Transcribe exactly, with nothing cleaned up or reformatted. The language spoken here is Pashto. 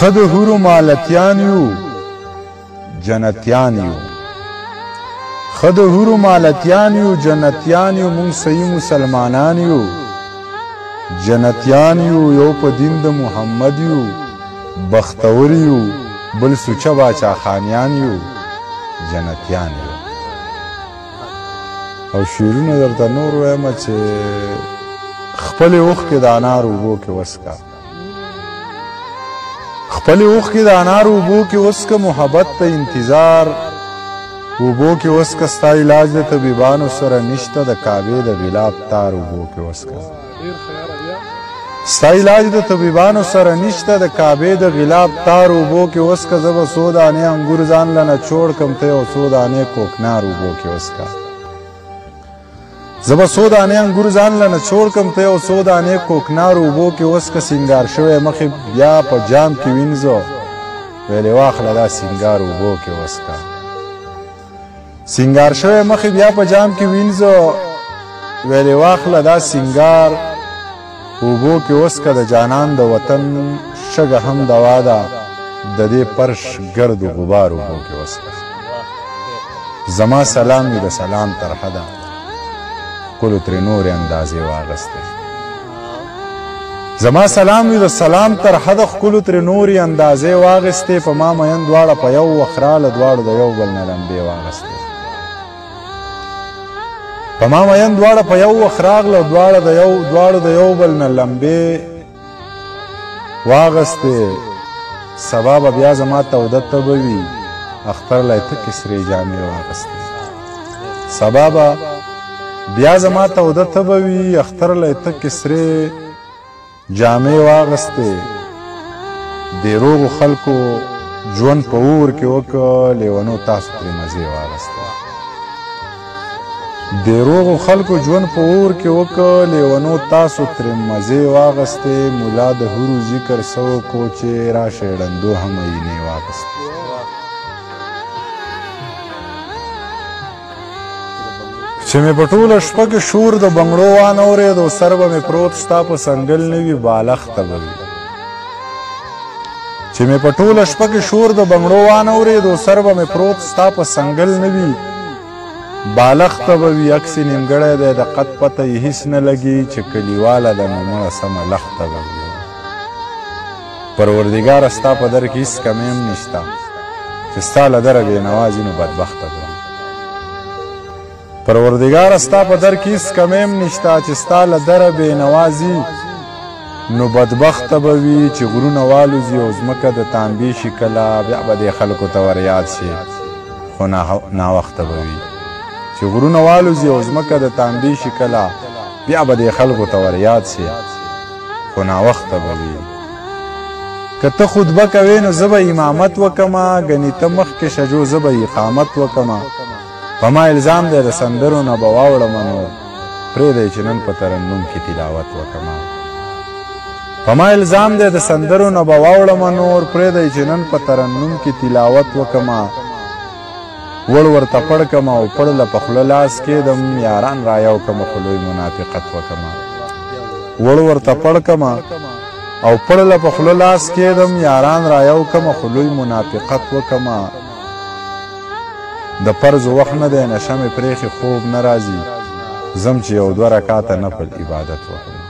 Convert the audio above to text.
خد هورو مالتیان یو جنتیان یو خد هورو مالتیان یو جنتیان یو مونږ صحیح مسلمانان یو جنتیان یو یو په دین د محمد یو بختور یو بل سوچه باچا خانیان یو جنتیان یو او شیرونه درته نور وایم چې خپلې اوښکې د انار اوبو کې وسکه خپلې اوښکې د انار اوبو کې وسکه محبت ته انتظار اوبو کې وسکه ستا علاج د طبیبانو سره نشته د کعبې د غلاف تار اوبو کې وسکه ستا علاج د طبیبانو سره نشته د کعبې د غلاف تار اوبو کې وسکه زه به څو دانې انګور ځان له نچوړ کم ته یو څو دانې کوکنار اوبو کې وسکه زه به څو دانې انګور ځان له نچوړ کم ته یو څو دانې کوکنار اوبو کې وسکه سینګار شوی مخې بیا په جام کې وینځو ویلې واخله دا سینګار اوبو کې وسکه سینګار شوی مخې بیا په جام کې وینځو ویلې واخله دا سینګار اوبو کې وسکه د جانان د وطن شګه هم دوا ده د دې پرش ګرد و غبار اوبو کې وسکه زما سلام وي د سلام طرحه ده ښکلو ترې نورې اندازې واغستې زما سلام وي د سلام طرحه ده ښکلو ترې نورې اندازې واغستې په ما مین دواړه په یو وخت راله دواړو د یو بل نه لمبې واغستې په ما مین دواړه په یو وخت راغله دواړه د یو دواړو د یو بل نه لمبې واغستې سبا به بیا زما توده تبه وي اختر لی تکې سرې جامې واغستې سبا به بیا زما توده تبه وي اختر لی تکې سرې جامې واغستې د روغو خلکو ژوند په اور کې وکړه لیونو تاسو ترې مزې واغستې د روغو خلکو ژوند په اور کې وکړه لیونو تاسو ترې مزې واغستې ملا د هورو ذکر سو کو چې راشه ړندو هم عینې واغستې چې مې په ټوله شپه کې شور د بنګړو وانورېد او سر به مې پروت ستا په سنګل نه وي بالښته به وي چې مې په ټوله شپه کې شور د بنګړو وانورېد او سر به مې پروت ستا په سنګل نه وي بالښته به وي عکس نیمګړی دی د قد پته یې هېڅ نه لګي چې کلیواله ده نو مړه سمه لښته به وي پروردګاره ستا په در کې هېڅ کمی هم نشته چې ستا له دره بېنوا ځي نو بدبخته به وي پروردګاره ستا په در کې هېڅ کمی هم نشته چې ستا له دره بېنوازي نو بدبخته به وي چې غرونه والوځي او ځمکه د تانبې شي کله بیا به دې خلکو ته ور یاد شي خو ناوخته به وي چې غرونه والوځي او ځمکه د تانبې شي کله بیا به دې خلکو ته ور یاد شي خو ناوخته به وي که ته خطبه کوې نو زه به امامت وکمه ګنې ته مخکې شه جو زه به اقامت وکمه په ما الزام دی د سندرو نه به واوړمه نو پرېږدی چې نن په ترنم کې تلاوت وکړمه په ما الزام دی د سندرو نه به واوړمه نور پرېږدی چې نن په ترنم کې تلاوت وکړمه وړ ورته پړ کړمه او پړ له په خوله لاس کېدم یاران رایو کړمه خو لوی منافقت وکړمه وړ ورته پړ کړمه او پړ له په خوله لاس کېدم یاران رایو کړمه خو لوی منافقت وکړمه د فرض وخت نه دی نشه مې پرېښې خوب نه راځي ځم چې یو دوه رکاته نفل عبادت وکړم